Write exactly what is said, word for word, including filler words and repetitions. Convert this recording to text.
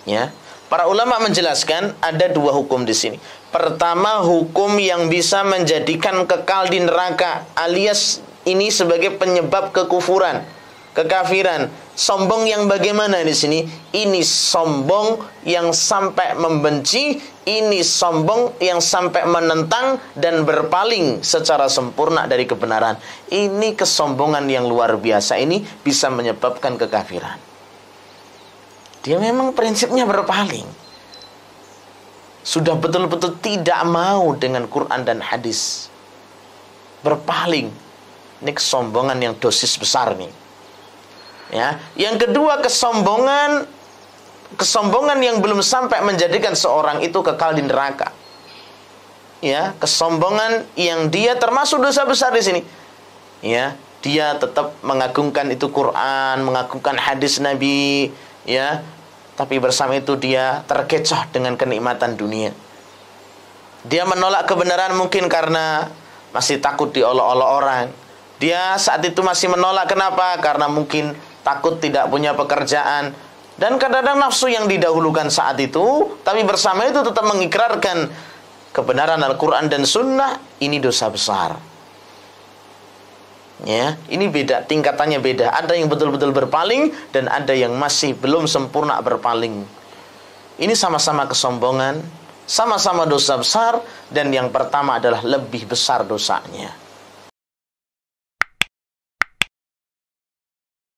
Ya. Para ulama menjelaskan ada dua hukum di sini. Pertama, hukum yang bisa menjadikan kekal di neraka, alias ini sebagai penyebab kekufuran, kekafiran. Sombong yang bagaimana di sini? Ini sombong yang sampai membenci, ini sombong yang sampai menentang dan berpaling secara sempurna dari kebenaran. Ini kesombongan yang luar biasa, ini bisa menyebabkan kekafiran. Dia memang prinsipnya berpaling. Sudah betul-betul tidak mau dengan Quran dan hadis. Berpaling. Ini kesombongan yang dosis besar nih. Ya, yang kedua kesombongan kesombongan yang belum sampai menjadikan seorang itu kekal di neraka. Ya, kesombongan yang dia termasuk dosa besar di sini. Ya, dia tetap mengagungkan itu Quran, mengagungkan hadis Nabi, ya. Tapi bersama itu dia terkecoh dengan kenikmatan dunia. Dia menolak kebenaran mungkin karena masih takut diolok-olok orang. Dia saat itu masih menolak, kenapa? Karena mungkin takut tidak punya pekerjaan. Dan kadang-kadang nafsu yang didahulukan saat itu, tapi bersama itu tetap mengikrarkan kebenaran Al-Quran dan Sunnah. Ini dosa besar. Ya, ini beda, tingkatannya beda. Ada yang betul-betul berpaling dan ada yang masih belum sempurna berpaling. Ini sama-sama kesombongan, sama-sama dosa besar, dan yang pertama adalah lebih besar dosanya.